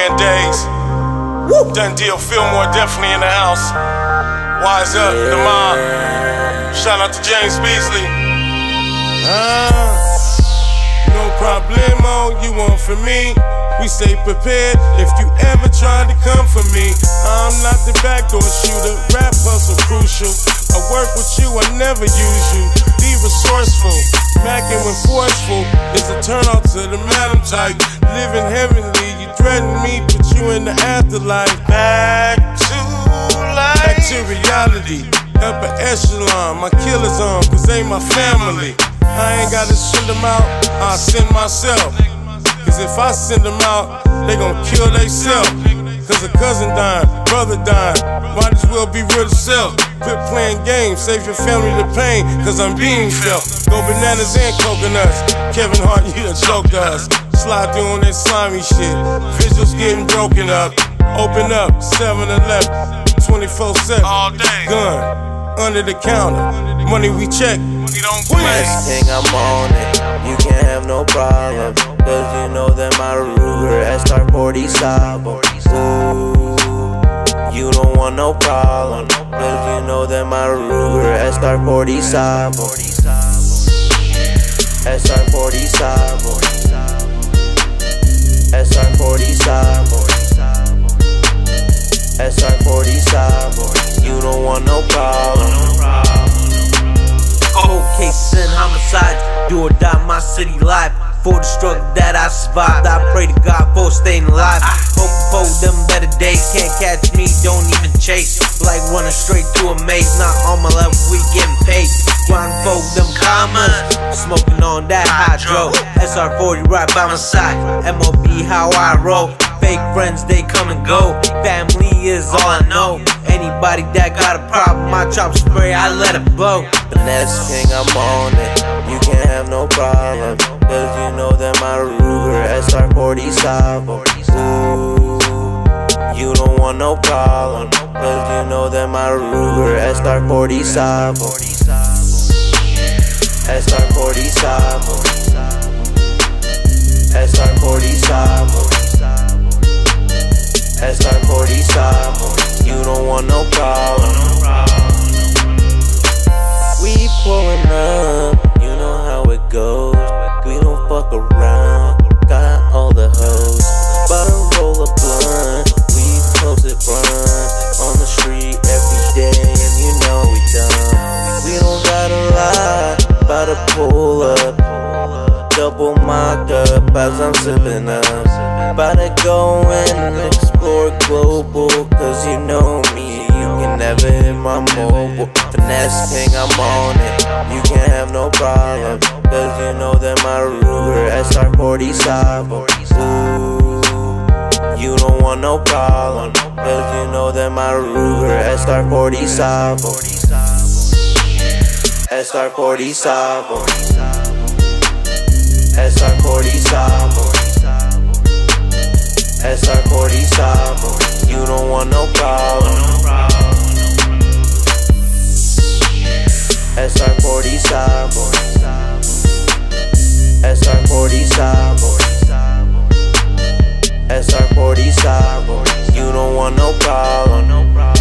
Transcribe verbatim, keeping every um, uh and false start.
Rand Days. Woo. Done deal, Fillmore definitely in the house. Wise up, the mob. Shout out to James Beasley. Ah, no problemo, you want from me. We stay prepared if you ever try to come for me. I'm not the backdoor shooter, rap hustle crucial. I work with you, I never use you. Be resourceful, macking when forceful. It's a turn out to the madam type. Living heavenly, you threaten me, put you in the afterlife. Back to life, back to reality. Upper echelon, my killers on, cause they my family. I ain't gotta send them out, I'll send myself. Cause if I send them out, they gon' kill theyself. Cause a cousin died, brother died, might as well be real self. Quit playing games, save your family the pain, cause I'm being felt. Go bananas and coconuts, Kevin Hart, you done choked us. Slide through on that slimy shit, visuals getting broken up. Open up, seven eleven, twenty-four seven, all day. Gun, under the counter, money we check, we don't play. Next thing I'm on it, you can't have no problem. Cause you know that my Ruger S R forty Sabo. Ooh, you don't want no problem. Cause you know that my Ruger S R forty Sabo. S R forty Sabo. S R forty Sabo. S R forty Sabo. You don't want no problem. Cold cases and homicides, do or die my city life. For the struggle that I survived, I pray to God for staying alive. Hope for them better days, can't catch me, don't even chase. Like running straight through a maze, not on my level, we getting paid. Grind for them commas, smoking on that hydro. S R forty right by my side, M O B how I roll. Fake friends, they come and go, family is all I know. Anybody that got a problem, I chop spray, I let it blow. Finesse king, I'm on it, you can't have no problem. Cause you know that my Ruger S R forty Sabo. Ooh, you don't want no problem. Cause you know that my Ruger S R forty Sabo. S R forty Sabo. S R forty Sabo. S R forty Sabo. You don't want no problem. We pulling up, you know how it goes. We don't fuck around, got all the hoes. But a roll a blunt, we close it blunt. On the street every day, and you know we done. We don't gotta lie, bout to pull up. Double mocked up as I'm sipping up. Bout to go and explore global, cause you know me, you can never hit my mobile. Finesse king, I'm on it, you can't have no problem. Cause you know that my Ruger S R forty Sabo. Ooh, you don't want no problem. Cause you know that my Ruger S R forty Sabo. S R forty Sabo. S R forty Sabo. S R forty Sabo. You don't want no problem. S R forty Sabo. S R forty Sabo. S R forty Sabo. You don't want no problem.